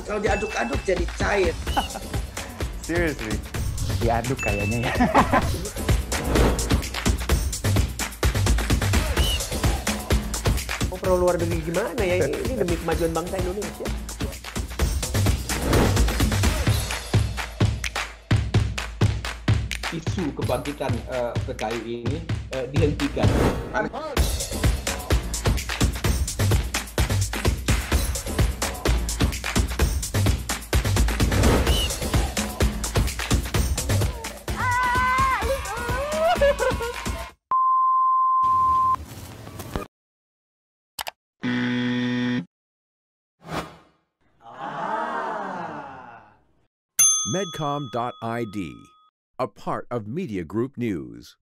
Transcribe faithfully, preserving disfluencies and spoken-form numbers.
Kalau diaduk-aduk jadi cair. Seriously? Diaduk kayaknya ya. Oh, perlu luar negeri gimana ya? Ini demi kemajuan bangsa Indonesia. Isu kebangkitan uh, P K I ini uh, dihentikan. Medcom dot I D, a part of Media Group News.